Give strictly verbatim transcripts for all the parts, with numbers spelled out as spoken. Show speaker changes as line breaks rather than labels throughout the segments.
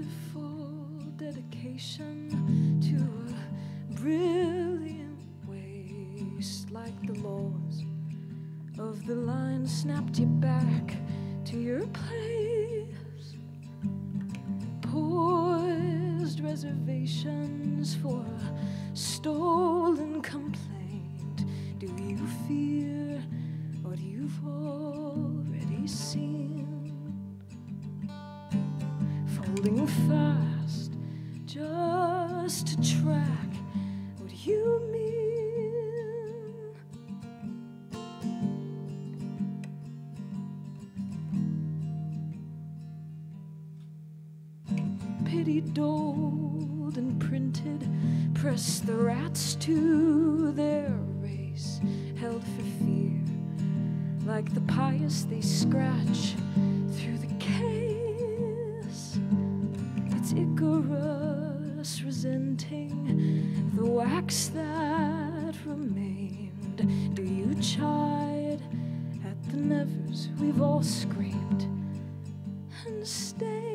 dutiful dedication to a brilliant waste, like the laws of the line snapped you back to your place. Poised reservations for a stolen complaint. Do you fear what you've already seen? Folding fast just to track what you mean. Pity doled and printed, press the rats to their race, held for fear, like the pious they scratch through the case. It's Icarus resenting the wax that remained. Do you chide at the nevers we've all scraped and stained?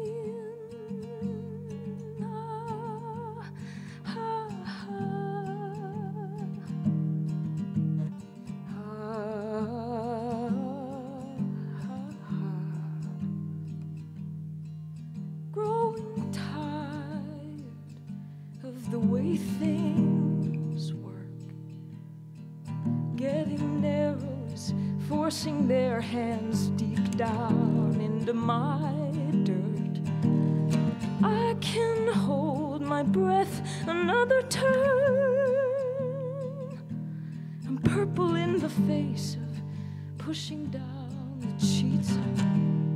The way things work, getting narrows, forcing their hands deep down into my dirt. I can hold my breath another turn. I'm purple in the face of pushing down the cheats.